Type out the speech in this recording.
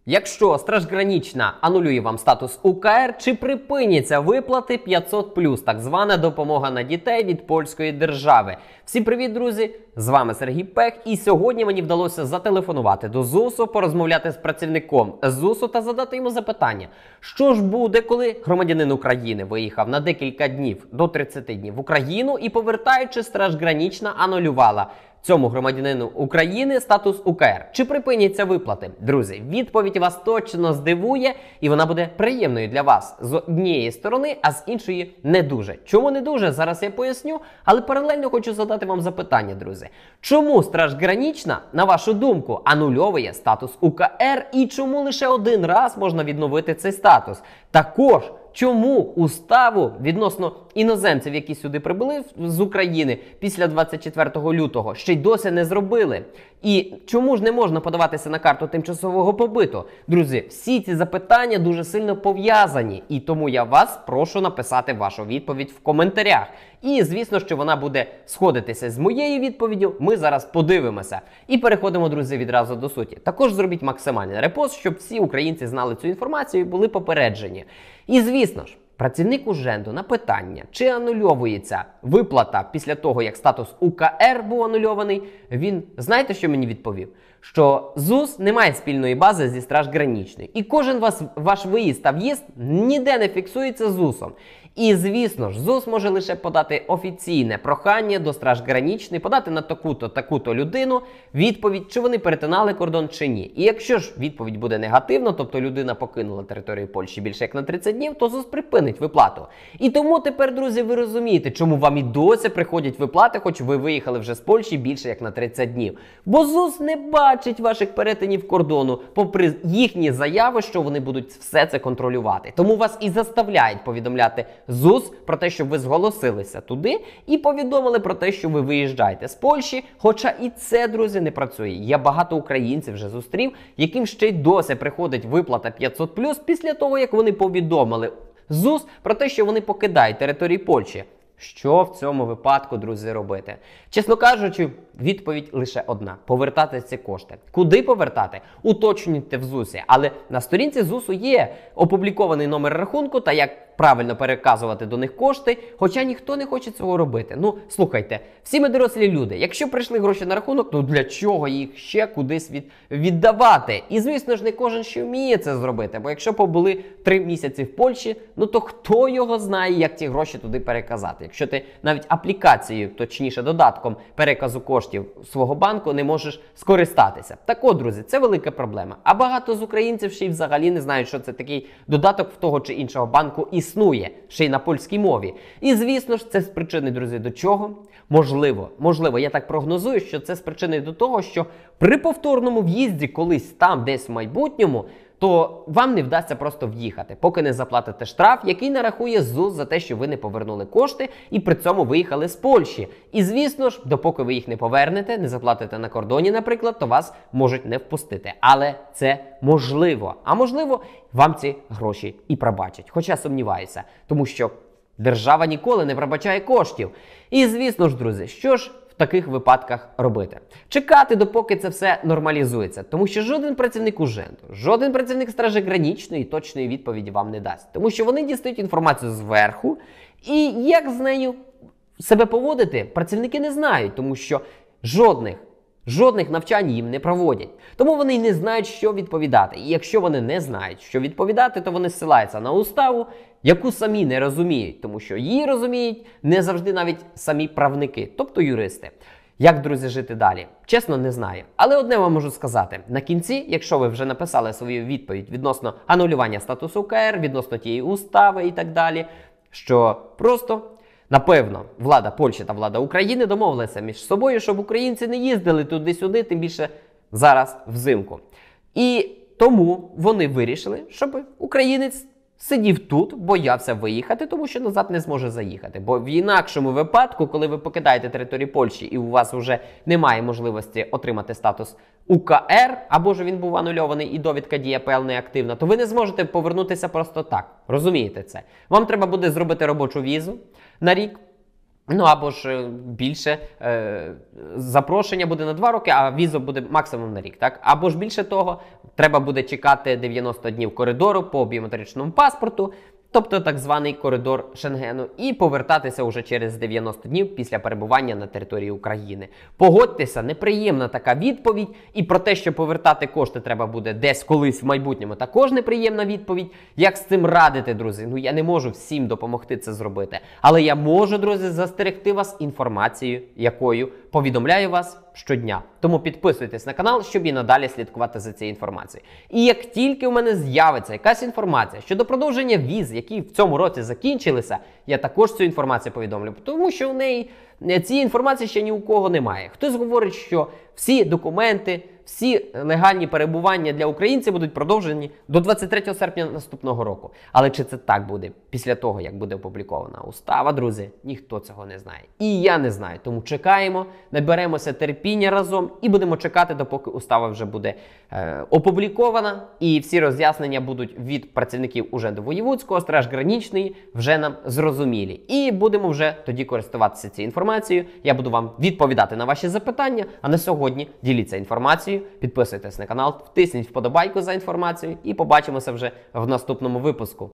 Якщо Страж Гранічна анулює вам статус УКР, чи припиняться виплати 500+, так звана допомога на дітей від польської держави? Всім привіт, друзі! З вами Сергій Пех, і сьогодні мені вдалося зателефонувати до ЗУСу, порозмовляти з працівником ЗУСу та задати йому запитання. Що ж буде, коли громадянин України виїхав на декілька днів, до 30 днів в Україну і, повертаючи, Страж Гранічна анулювала цьому громадянину України статус УКР? Чи припиняться виплати? Друзі, відповідь вас точно здивує, і вона буде приємною для вас з однієї сторони, а з іншої не дуже. Чому не дуже? Зараз я поясню, але паралельно хочу задати вам запитання, друзі. Чому Страж Гранічна, на вашу думку, анульовує статус УКР і чому лише один раз можна відновити цей статус? Також, чому уставу відносно іноземців, які сюди прибули з України після 24 лютого, ще й досі не зробили? І чому ж не можна подаватися на карту тимчасового побиту? Друзі, всі ці запитання дуже сильно пов'язані, і тому я вас прошу написати вашу відповідь в коментарях. І, звісно, що вона буде сходитися з моєю відповіддю, ми зараз подивимося. І переходимо, друзі, відразу до суті. Також зробіть максимальний репост, щоб всі українці знали цю інформацію і були попереджені. І, звісно ж, працівник УЖЕНДу на питання, чи анульовується виплата після того, як статус УКР був анульований, він, знаєте, що мені відповів? Що ЗУС не має спільної бази зі Страж Гранічною. І кожен ваш виїзд та в'їзд ніде не фіксується ЗУСом. І, звісно ж, ЗУС може лише подати офіційне прохання до Страж Гранічної, подати на таку-то людину відповідь, чи вони перетинали кордон чи ні. І якщо ж відповідь буде негативна, тобто людина покинула територію Польщі більше як на 30 днів, то ЗУС припинить виплату. І тому тепер, друзі, ви розумієте, чому вам і досі приходять виплати, хоч ви виїхали вже з Польщі більше як на 30 днів. Бо ЗУС не бачить ваших перетинів кордону, попри їхні заяви, що вони будуть все це контролювати. Тому вас і заставляють повідомляти ЗУС про те, щоб ви зголосилися туди і повідомили про те, що ви виїжджаєте з Польщі, хоча і це, друзі, не працює. Я багато українців вже зустрів, яким ще й досі приходить виплата 500+, після того, як вони повідомили ЗУС про те, що вони покидають територію Польщі. Що в цьому випадку, друзі, робити? Чесно кажучи, відповідь лише одна – повертати ці кошти. Куди повертати? Уточнюйте в ЗУСі. Але на сторінці ЗУСу є опублікований номер рахунку та як правильно переказувати до них кошти, хоча ніхто не хоче цього робити. Ну, слухайте, всі ми дорослі люди. Якщо прийшли гроші на рахунок, то для чого їх ще кудись віддавати? І, звісно ж, не кожен ще вміє це зробити, бо якщо побули 3 місяці в Польщі, ну то хто його знає, як ці гроші туди переказати? Якщо ти навіть аплікацією, точніше додатком переказу коштів свого банку не можеш скористатися. Так от, друзі, це велика проблема. А багато з українців ще й взагалі не знають, що це такий додаток в того чи іншого банку існує, ще й на польській мові. І, звісно ж, це спричинить, друзі, до чого? Можливо, я так прогнозую, що це спричинить до того, що при повторному в'їзді колись там, десь в майбутньому, то вам не вдасться просто в'їхати, поки не заплатите штраф, який нарахує ЗУС за те, що ви не повернули кошти і при цьому виїхали з Польщі. І, звісно ж, допоки ви їх не повернете, не заплатите на кордоні, наприклад, то вас можуть не впустити. Але це можливо. А можливо, вам ці гроші і пробачать. Хоча сумніваюся, тому що держава ніколи не пробачає коштів. І, звісно ж, друзі, що ж в таких випадках робити? Чекати, допоки це все нормалізується. Тому що жоден працівник УЖЕНДу, жоден працівник Стражі Гранічної точної відповіді вам не дасть. Тому що вони дістають інформацію зверху, і як з нею себе поводити, працівники не знають, тому що жодних навчань їм не проводять. Тому вони й не знають, що відповідати. І якщо вони не знають, що відповідати, то вони ссилаються на уставу, яку самі не розуміють, тому що її розуміють не завжди навіть самі правники, тобто юристи. Як, друзі, жити далі? Чесно, не знаю. Але одне вам можу сказати. На кінці, якщо ви вже написали свою відповідь відносно анулювання статусу УКР, відносно тієї устави і так далі, що просто, напевно, влада Польщі та влада України домовилися між собою, щоб українці не їздили туди-сюди, тим більше зараз взимку. І тому вони вирішили, щоб українець сидів тут, боявся виїхати, тому що назад не зможе заїхати. Бо в інакшому випадку, коли ви покидаєте територію Польщі і у вас вже немає можливості отримати статус УКР, або ж він був анульований і довідка ДІАПЛ неактивна, то ви не зможете повернутися просто так. Розумієте це? Вам треба буде зробити робочу візу на рік, Ну або ж більше запрошення буде на 2 роки, а віза буде максимум на рік. Так? Або ж більше того, треба буде чекати 90 днів коридору по біометричному паспорту, тобто так званий коридор Шенгену, і повертатися уже через 90 днів після перебування на території України. Погодьтеся, неприємна така відповідь, і про те, що повертати кошти треба буде десь колись в майбутньому, також неприємна відповідь. Як з цим радити, друзі? Ну я не можу всім допомогти це зробити, але я можу, друзі, застерегти вас інформацією, якою повідомляю вас щодня. Тому підписуйтесь на канал, щоб і надалі слідкувати за цією інформацією. І як тільки у мене з'явиться якась інформація щодо продовження віз, які в цьому році закінчилися, я також цю інформацію повідомлю, тому що у неї цієї інформації ще ні у кого немає. Хтось говорить, що всі документи, всі легальні перебування для українців будуть продовжені до 23 серпня наступного року. Але чи це так буде після того, як буде опублікована устава, друзі? Ніхто цього не знає. І я не знаю. Тому чекаємо, наберемося терпіння разом і будемо чекати, допоки устава вже буде опублікована. І всі роз'яснення будуть від працівників Уженду Воєвудського, Страж Граничної вже нам зрозумілі. І будемо вже тоді користуватися цією інформацією. Я буду вам відповідати на ваші запитання. А на сьогодні діліться інформацією, підписуйтесь на канал, втисніть вподобайку за інформацією і побачимося вже в наступному випуску.